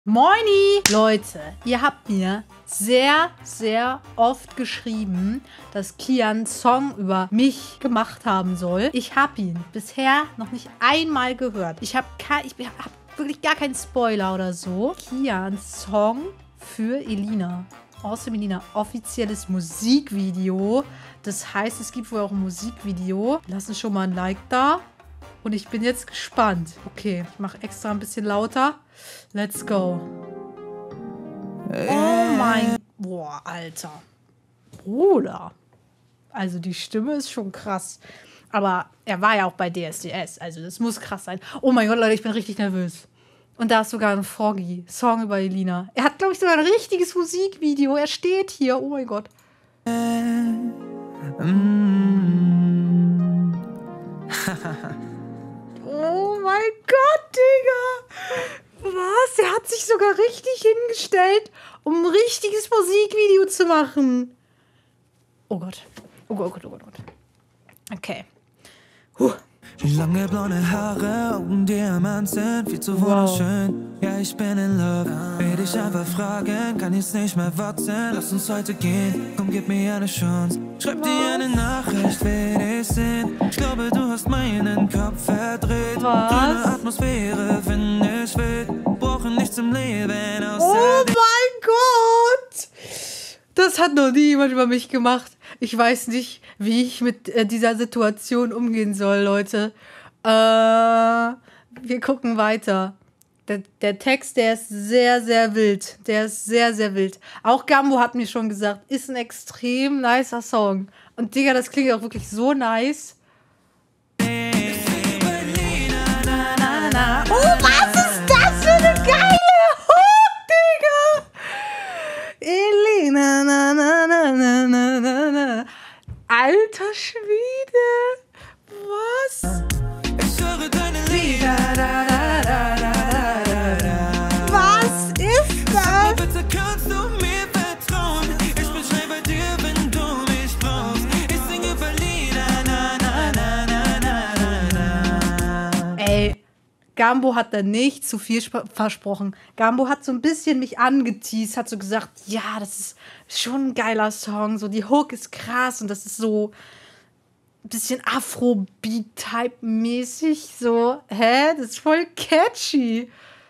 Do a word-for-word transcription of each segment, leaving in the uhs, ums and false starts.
Moini! Leute, ihr habt mir sehr, sehr oft geschrieben, dass Kian einen Song über mich gemacht haben soll. Ich habe ihn bisher noch nicht einmal gehört. Ich habe ich hab wirklich gar keinen Spoiler oder so. Kians Song für Elina. Awesome Elina. Offizielles Musikvideo. Das heißt, es gibt wohl auch ein Musikvideo. Lassen schon mal ein Like da. Und ich bin jetzt gespannt. Okay, ich mache extra ein bisschen lauter. Let's go. Oh mein... Boah, Alter. Bruder. Also die Stimme ist schon krass. Aber er war ja auch bei D S D S. Also das muss krass sein. Oh mein Gott, Leute, ich bin richtig nervös. Und da ist sogar ein Froggy. Song über Elina. Er hat, glaube ich, sogar ein richtiges Musikvideo. Er steht hier. Oh mein Gott. Oh mein Gott, Digga. Was? Er hat sich sogar richtig hingestellt, um ein richtiges Musikvideo zu machen. Oh Gott. Oh Gott, oh Gott, oh Gott. Okay. Huh. Lange blonde Haare, Augen Diamant sind viel zu wunderschön. Wow. Ja, ich bin in love. Will dich einfach fragen, kann jetzt nicht mehr warten. Lass uns heute gehen, komm, gib mir eine Chance. Schreib dir eine Nachricht, will ich sehen. Ich glaube, du hast meinen Kopf verdreht. Grüne Atmosphäre, finde ich wild. Brauchen nichts im Leben außer Oh mein Gott! Das hat noch nie jemand über mich gemacht. Ich weiß nicht, wie ich mit äh, dieser Situation umgehen soll, Leute. Äh, wir gucken weiter. Der, der Text, der ist sehr, sehr wild. Der ist sehr, sehr wild. Auch Gambo hat mir schon gesagt, ist ein extrem nicer Song. Und Digga, das klingt auch wirklich so nice. Oh, was ist das für eine geile Hook, Digga? Elina, na, na, na, na, na, na, na. Alter Schwede. Was? Ich höre deine Lieder. Was ist das? Bitte kannst du mir vertrauen. Ich bin schnell bei dir, wenn du mich brauchst. Ich singe über Lieder. Na, na, na, na, na, na, na. Ey, Gambo hat da nicht zu viel versprochen. Gambo hat so ein bisschen mich angeteased, hat so gesagt, ja, das ist schon ein geiler Song, so die Hook ist krass und das ist so ein bisschen Afrobeat-Type-mäßig, so, hä, das ist voll catchy.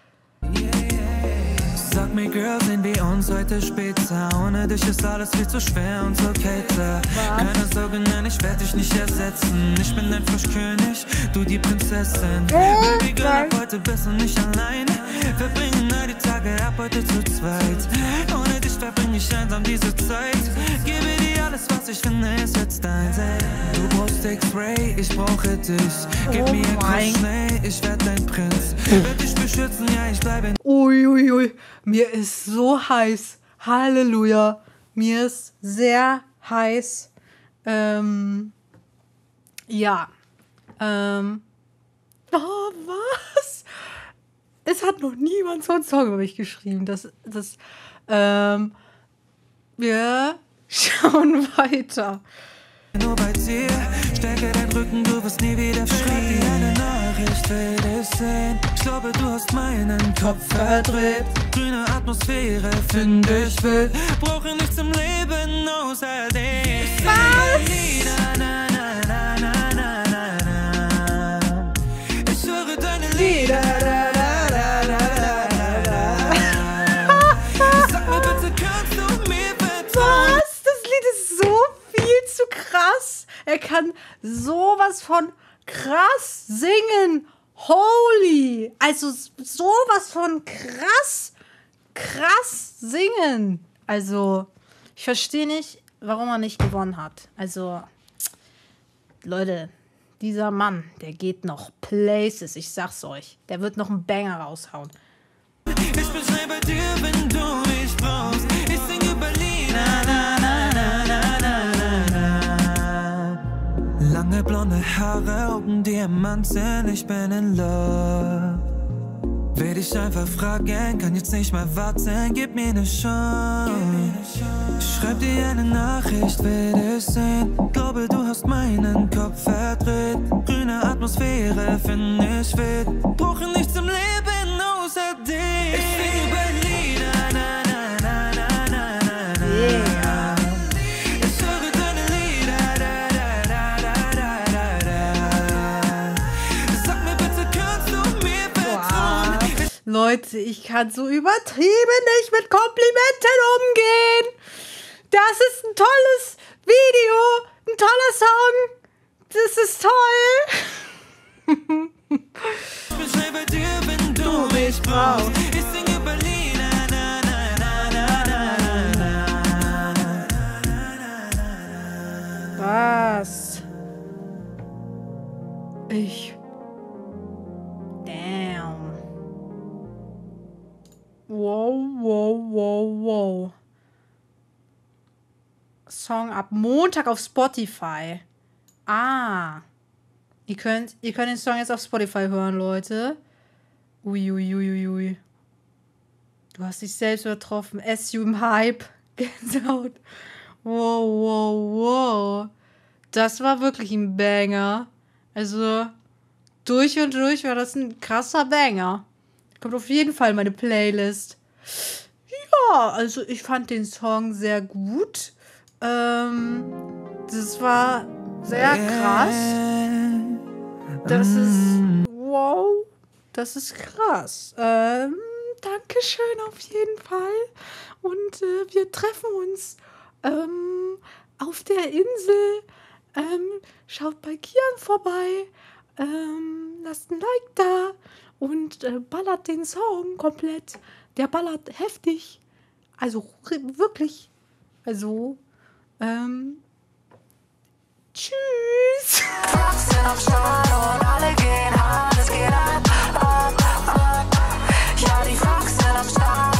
Sag mir, Girl, sehen wir uns heute später. Ohne dich ist alles viel zu schwer und so kälter. Keine Sorge, nein, ich werde dich nicht ersetzen. Ich bin dein Froschkönig, du die Prinzessin. Baby Girl, ab heute bist du nicht allein. Verbringen all die Tage ab heute zu zweit. Ohne dich verbringe ich einsam diese Zeit. Gebe dir alles, was ich finde, ist jetzt dein. Du brauchst X-Ray, ich brauche dich. Gib Oh mir ein mein. Kuss schnell, ich werde dein Prinz. Werd dich beschützen, ja, ich bleibe. Uiuiui, ui, ui. Mir ist so heiß. Halleluja. Mir ist sehr heiß. Ähm, ja. Ähm, oh, was? Es hat noch niemand so einen Song über mich geschrieben. Das, das, ähm, wir schauen weiter. Nur bei dir, stärke deinen Rücken, du wirst nie wieder schreib dir eine Nachricht, will dich sehen. Ich glaube, du hast meinen Kopf verdreht. Grüne Atmosphäre, finde ich wild. Brauche nichts im Leben außer dich. Was? Na, na, na, na, na, na, na. Ich höre deine Lieder. Sag mir bitte, kannst du mir vertrauen? Was? Das Lied ist so viel zu krass. Er kann sowas von krass singen. Holy. Also sowas von krass, krass singen. Also, ich verstehe nicht, warum er nicht gewonnen hat. Also, Leute, dieser Mann, der geht noch places. Ich sag's euch. Der wird noch einen Banger raushauen. Ich bin schnell bei dir, wenn du mich brauchst. Ich singe Berlin. Na, na, na, na, na, na, na. Lange blonde Haare, Augen Diamanten, ich bin in love. Will dich einfach fragen, kann jetzt nicht mehr warten, gib mir eine Chance. Schreib dir eine Nachricht, will dich sehen. Glaube, du hast meinen Kopf verdreht. Grüne Atmosphäre, finde ich wild. Brauche nichts im Leben, no außer dir. Ich sing über Lieder, na, na, na, na, na, na, na. Yeah. Ich höre deine Lieder, da, da, da, da, da, da, da. Sag mir bitte, kannst du mir vertrauen? Leute, ich kann so übertrieben nicht mit Komplimenten umgehen. Das ist ein tolles Video, ein toller Song. Das ist toll. Ich bin bei dir, wenn du mich brauchst. Ich singe über Lieder, na, na, na, na, na, na, na. Was? Ich. Damn. Wow, wow, wow, wow. Song ab Montag auf Spotify. Ah. Ihr könnt, ihr könnt den Song jetzt auf Spotify hören, Leute. Ui, ui, ui, ui, ui. Du hast dich selbst übertroffen. S U im Hype. Gänsehaut. Wow, wow, wow. Das war wirklich ein Banger. Also, durch und durch war das ein krasser Banger. Kommt auf jeden Fall in meine Playlist. Ja, also ich fand den Song sehr gut. Ähm, das war sehr krass. Das ist, wow, das ist krass. Ähm, Dankeschön auf jeden Fall. Und äh, wir treffen uns ähm, auf der Insel. Ähm, schaut bei Kian vorbei. Ähm, lasst ein Like da. Und äh, ballert den Song komplett. Der ballert heftig. Also wirklich. Also, ähm, tschüss. Sind am Start und alle gehen hart, es geht ab, ab, ab. Ja, die Fox sind am Start.